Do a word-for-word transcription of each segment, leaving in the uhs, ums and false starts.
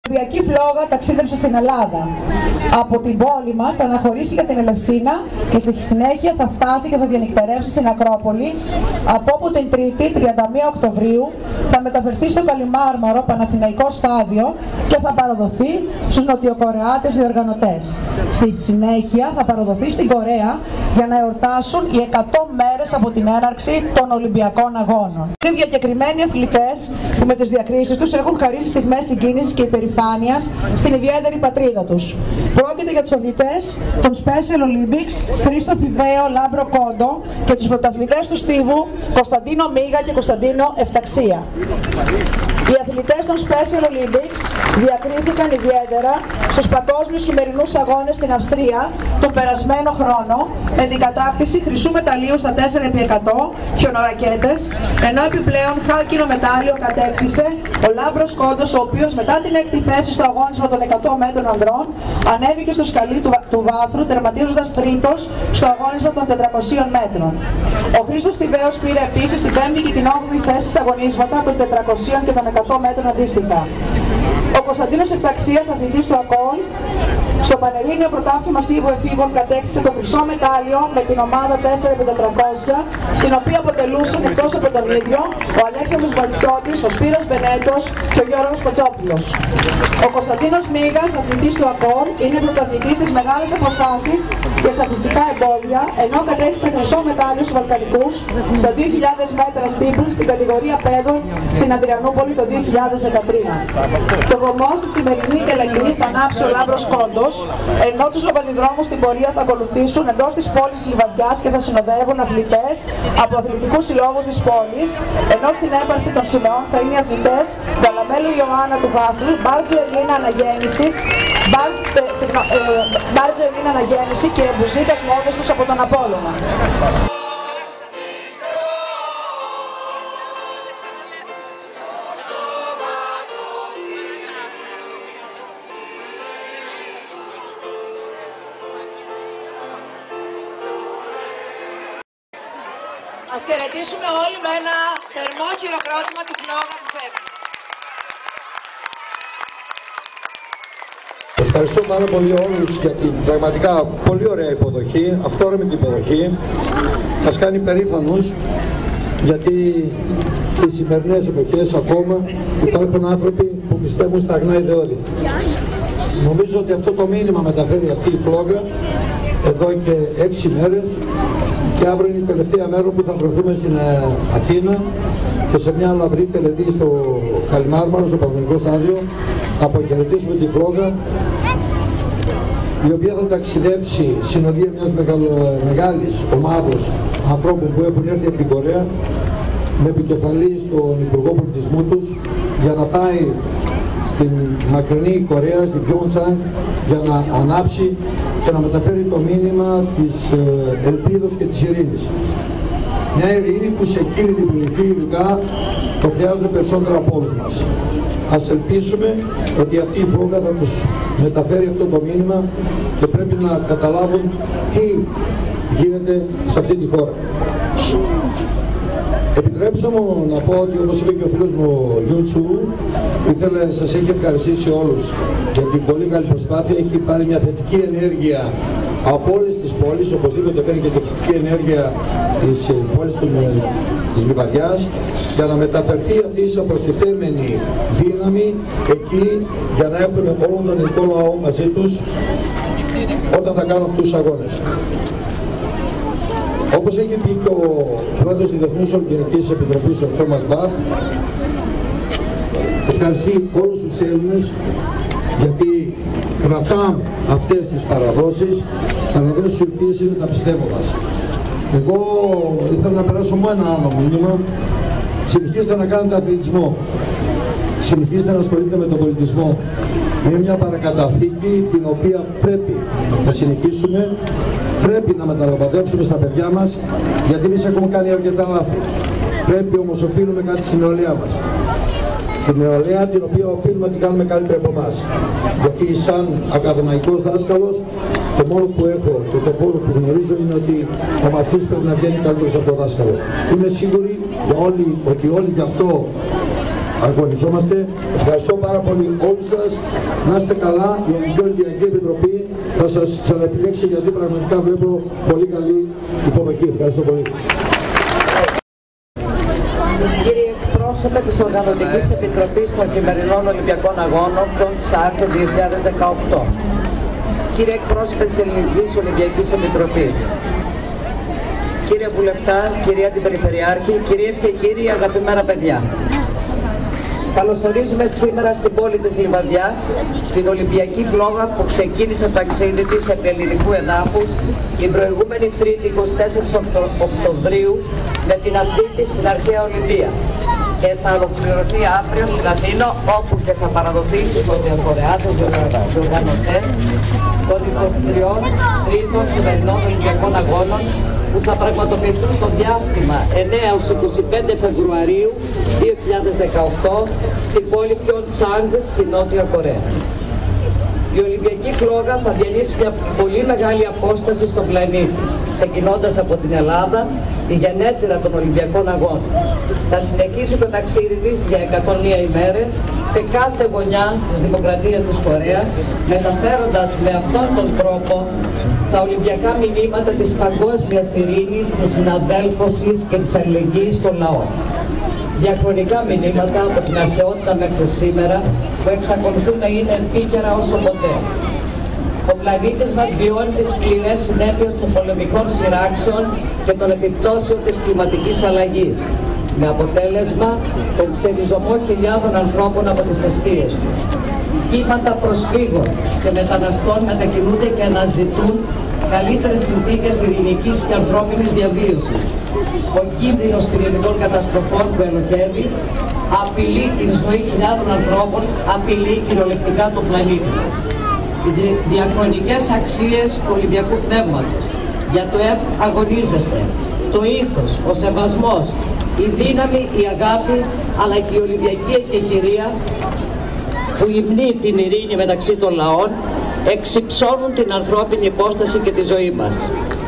Η Ολυμπιακή φλόγα ταξίδεψε στην Ελλάδα. Από την πόλη μας θα αναχωρήσει για την Ελευσίνα και στη συνέχεια θα φτάσει και θα διανυκτερεύσει στην Ακρόπολη, από όπου την Τρίτη, τριάντα μία Οκτωβρίου, θα μεταφερθεί στο Καλιμάρμαρο Παναθηναϊκό Στάδιο και θα παραδοθεί στους νοτιοκορεάτες διοργανωτές. Στη συνέχεια θα παραδοθεί στην Κορέα για να εορτάσουν οι εκατό μέρες από την έναρξη των Ολυμπιακών Αγώνων. Είναι διακεκριμένοι αθλητές που με τις διακρίσεις τους έχουν χαρίσει στιγμές συγκίνησης και υπερηφάνειας στην ιδιαίτερη πατρίδα τους. Πρόκειται για τους αθλητές των Special Olympics Χρήστο Θηβαίο Λάμπρο Κόντο και τους πρωταθλητές του στίβου Κωνσταντίνο Μίγα και Κωνσταντίνο Εφταξία. Οι αθλητές των Special Olympics διακρίθηκαν ιδιαίτερα στους παγκόσμιους χειμερινούς αγώνες στην Αυστρία τον περασμένο χρόνο με την κατάκτηση χρυσού μεταλλίου στα τέσσερα επί εκατό χιονορακέτες, ενώ επιπλέον χάλκινο μετάλλιο κατέκτησε ο Λάμπρος Κόντος, ο οποίος μετά την έκτη θέση στο αγώνισμα των εκατό μέτρων ανδρών ανέβηκε στο σκαλί του, του βάθρου, τερματίζοντας τρίτος στο αγώνισμα των τετρακοσίων μέτρων. Ο Χρήστος Θηβαίος πήρε επίσης την πέμπτη και την όγδοη θέση στα αγωνίσματα των τετρακοσίων και των εκατό μέτρων αντίστοιχα. Ο Κωνσταντίνος Εφταξίας, αθλητής του ΑΚΟΛ, στο Πανελλήνιο Πρωτάθλημα Στίβου Εφήβων κατέκτησε το χρυσό μετάλλιο με την ομάδα τέσσερα επί τετρακόσια, στην οποία αποτελούσαν εκτός από τον ίδιο ο Αλέξανδρος Βαλτσιώτης, ο Σπύρος Μπενέτος και ο Γιώργος Κοτσόπουλος. Ο Κωνσταντίνος Μίγας, αθλητής του ΑΚΟΛ, είναι πρωταθλητής στις μεγάλες αποστάσεις και στα φυσικά εμπόδια, ενώ κατέκτησε χρυσό μετάλλιο στους Βαλκανικούς στα δύο χιλιάδες μέτρα στίβου στην κατηγορία παιδών στην Αδριανούπολη το δύο χιλιάδες δεκατρία. Το βωμό στη σημερινή τελετή θα ανάψει ο Λάμπρος Κόντος, ενώ τους λοπαδιδρόμους στην πορεία θα ακολουθήσουν εντός της πόλης Λιβαδιάς και θα συνοδεύουν αθλητές από αθλητικούς συλλόγους της πόλης, ενώ στην έπαρση των σημαίων θα είναι οι αθλητές Γαλαμέλου Ιωάννα του Γάσλ, Μπάρτζο Ελίνα Αναγέννησης, Μπάρτζο Ελίνα Αναγέννηση και Μπουζίκας Μόδεστος από τον Απόλλωνα. Ας χαιρετήσουμε όλοι με ένα θερμό χειροκρότημα τη φλόγα που φεύγει. Ευχαριστώ πάρα πολύ όλους για την πραγματικά πολύ ωραία υποδοχή, αυθόρμητη υποδοχή. Μας κάνει περήφανους, γιατί στις σημερινές εποχές ακόμα υπάρχουν άνθρωποι που πιστεύουν στα αγνά ιδεώδη. Νομίζω ότι αυτό το μήνυμα μεταφέρει αυτή η φλόγα εδώ και έξι μέρες και αύριο είναι η τελευταία μέρα που θα βρεθούμε στην Αθήνα και σε μια λαμπρή τελετή στο Καλιμάρμαρο, στο Παναθηναϊκό Στάδιο, να αποχαιρετήσουμε τη φλόγα, η οποία θα ταξιδέψει συνοδεία μιας μεγάλης ομάδος ανθρώπων που έχουν έρθει από την Κορέα, με επικεφαλή στον Υπουργό Πολιτισμού τους, για να πάει στην μακρινή Κορέα, στην Πιόντσαν, για να ανάψει και να μεταφέρει το μήνυμα της ελπίδος και της ειρήνης. Μια ειρήνη που σε εκείνη την περιοχή ειδικά το χρειάζονται περισσότερο από όλους μας. Ας ελπίσουμε ότι αυτή η φλόγα θα τους μεταφέρει αυτό το μήνυμα και πρέπει να καταλάβουν τι γίνεται σε αυτή τη χώρα. Επιτρέψτε μου να πω ότι, όπως είπε και ο φίλος μου ο Γιούτσου, ήθελα, σας έχει ευχαριστήσει όλους για την πολύ καλή προσπάθεια. Έχει πάρει μια θετική ενέργεια από όλες τις πόλεις, οπωσδήποτε παίρνει και τη θετική ενέργεια της πόλης της Λιβαδιάς, για να μεταφερθεί αυτή η προστιθέμενη δύναμη εκεί, για να έχουν όλο τον ελληνικό λαό μαζί τους όταν θα κάνουν αυτούς τους αγώνες. Όπως έχει πει και ο πρόεδρος της Διεθνούς Ολυμπιακής Επιτροπής, ο Τόμας Μπαχ, ευχαριστεί όλους τους Έλληνες γιατί κρατάμε αυτές τις παραδόσεις, παραδόσεις οι οποίες είναι τα πιστεύω μας. Εγώ ήθελα να περάσω μόνο ένα άλλο μήνυμα. Συνεχίστε να κάνετε αθλητισμό. Συνεχίστε να ασχολείτε με τον πολιτισμό. Είναι μια παρακαταθήκη την οποία πρέπει να συνεχίσουμε. Πρέπει να μεταλαμπαδεύσουμε στα παιδιά μας, γιατί εμείς έχουμε κάνει αρκετά λάθη. Πρέπει όμως οφείλουμε κάτι στην νεολαία μας. Στην νεολαία την οποία οφείλουμε να την κάνουμε καλύτερα από εμάς. Γιατί σαν ακαδημαϊκός δάσκαλος, το μόνο που έχω και το φόρο που γνωρίζω είναι ότι ο μαθητής πρέπει να βγαίνει καλύτερος από το δάσκαλο. Είμαι σίγουρη για όλοι, ότι όλοι γι' αυτό αγωνιζόμαστε. Ευχαριστώ πάρα πολύ όλους σας. Να είστε καλά. Η Ελληνική Ολυμπιακή Επιτροπή θα σας ξαναεπιλέξει, γιατί πραγματικά βλέπω πολύ καλή υποδοχή. Ευχαριστώ πολύ. Κύριε εκπρόσωπε της Οργανωτικής Επιτροπής των Χειμερινών Ολυμπιακών Αγώνων των ΤΣΑΡ δύο χιλιάδες δεκαοκτώ, κύριε εκπρόσωπε της Ελληνικής Ολυμπιακής Επιτροπής, κύριε Βουλευτά, κυρία Αντιπεριφερειάρχη, κυρίες και κύριοι, αγαπημένα παιδιά. Καλωσορίζουμε σήμερα στην πόλη της Λιβαδιάς την Ολυμπιακή φλόγα που ξεκίνησε το ταξίδι της επί ελληνικού εδάφους την προηγούμενη Τρίτη εικοστή τέταρτη Οκτωβρίου με την αυγή της στην Αρχαία Ολυμπία και θα ολοκληρωθεί αύριο στην Αθήνα, όπου και θα παραδοθεί στους πρωτοφορεάτες και οργανωτές των εικοστή τρίτων Χειμερινών Ολυμπιακών Αγώνων που θα πραγματοποιηθούν στο διάστημα εννέα έως είκοσι πέντε Φεβρουαρίου δύο χιλιάδες δεκαοκτώ στην πόλη Πιοντσάνγκ στη Νότια Κορέα. Η Ολυμπιακή φλόγα θα διανύσει μια πολύ μεγάλη απόσταση στον πλανήτη, ξεκινώντας από την Ελλάδα, τη γενέτειρα των Ολυμπιακών Αγώνων. Θα συνεχίσει το ταξίδι της για εκατόν μία ημέρες σε κάθε γωνιά της Δημοκρατίας της Κορέας, μεταφέροντας με αυτόν τον τρόπο τα Ολυμπιακά μηνύματα της παγκόσμιας ειρήνης, της συναδέλφωσης και της αλληλεγγύης των λαών. Διαχρονικά μηνύματα από την αρχαιότητα μέχρι σήμερα που εξακολουθούν να είναι επίκαιρα όσο ποτέ. Ο πλανήτης μας βιώνει τις σκληρές συνέπειες των πολεμικών σειράξεων και των επιπτώσεων της κλιματικής αλλαγής, με αποτέλεσμα τον ξεριζωμό χιλιάδων ανθρώπων από τις αιστείες τους. Κύματα προσφύγων και μεταναστών μετακινούνται και αναζητούν καλύτερες συνθήκες ειρηνικής και ανθρώπινης διαβίωσης. Ο κίνδυνος πυρηνικών καταστροφών που ελοχεύει απειλεί την ζωή χιλιάδων ανθρώπων, απειλεί κυριολεκτικά τον πλανήτη μας. Οι διαχρονικές αξίες του Ολυμπιακού πνεύματος, για το ΕΦ αγωνίζεστε, το ήθος, ο σεβασμός, η δύναμη, η αγάπη, αλλά και η Ολυμπιακή εκεχηρία που υμνεί την ειρήνη μεταξύ των λαών, εξυψώνουν την ανθρώπινη υπόσταση και τη ζωή μας.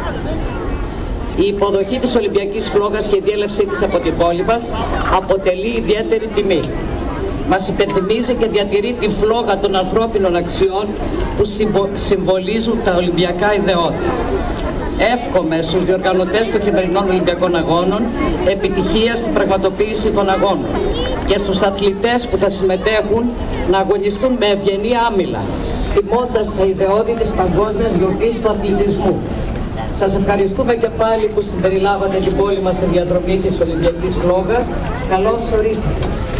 Η υποδοχή της Ολυμπιακής φλόγας και η διέλευσή της από την πόλη μας αποτελεί ιδιαίτερη τιμή. Μας υπενθυμίζει και διατηρεί τη φλόγα των ανθρώπινων αξιών που συμβολίζουν τα Ολυμπιακά ιδεώδη. Εύχομαι στους διοργανωτές των Χειμερινών Ολυμπιακών Αγώνων επιτυχία στην πραγματοποίηση των αγώνων και στους αθλητές που θα συμμετέχουν να αγωνιστούν με ευγενή άμυλα, τιμώντας τα ιδεώδη της παγκόσμιας γιορτής του αθλητισμού. Σας ευχαριστούμε και πάλι που συμπεριλάβατε την πόλη μας στη διαδρομή της Ολυμπιακής φλόγας. Καλώς ορίσατε.